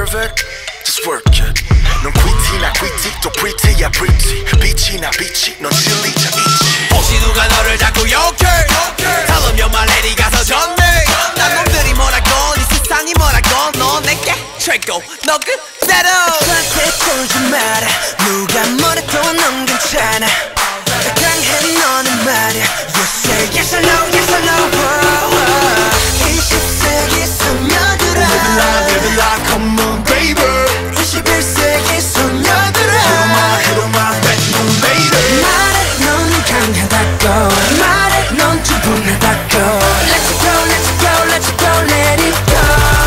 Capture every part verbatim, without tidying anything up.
deserve it? Just work it. 넌 quity나 quity 또 pretty야 pretty. 빛이나 빛이 넌 진리자 있지. 혹시 누가 너를 자꾸 욕해? Tell them you're my lady 가서 전해. 난 놈들이 뭐라건 이 세상이 뭐라건 너 내게 최고 너 그대로. 저한테 쫄지 마라. 누가 뭐래도 넌 괜찮아. 강해 너는 말야. You say yes or no, yes or no. 이십 세기 소녀들아. Live it like, live it like, come on baby. 이십일 세기 소녀들아. Hit on my, hit on my bedroom lady. 말해 넌 강하다고. 말해 넌 충분하다고. Let's go, let's go, let's go, let it go.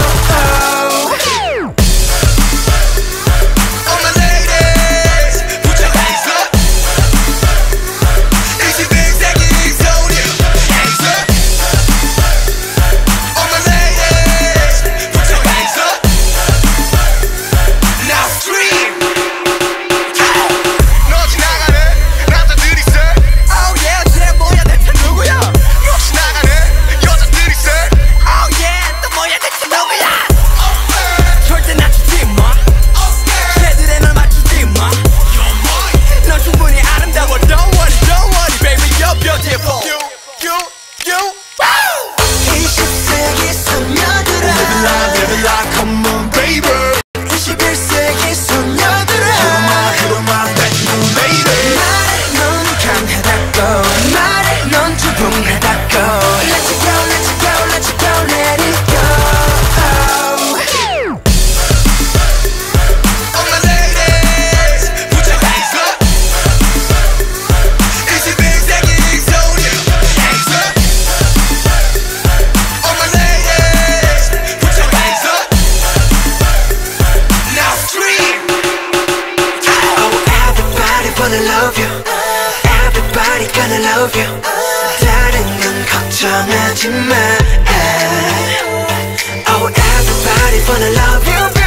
Everybody gonna love you. 다른 건 걱정하지 마. Oh, everybody wanna love you.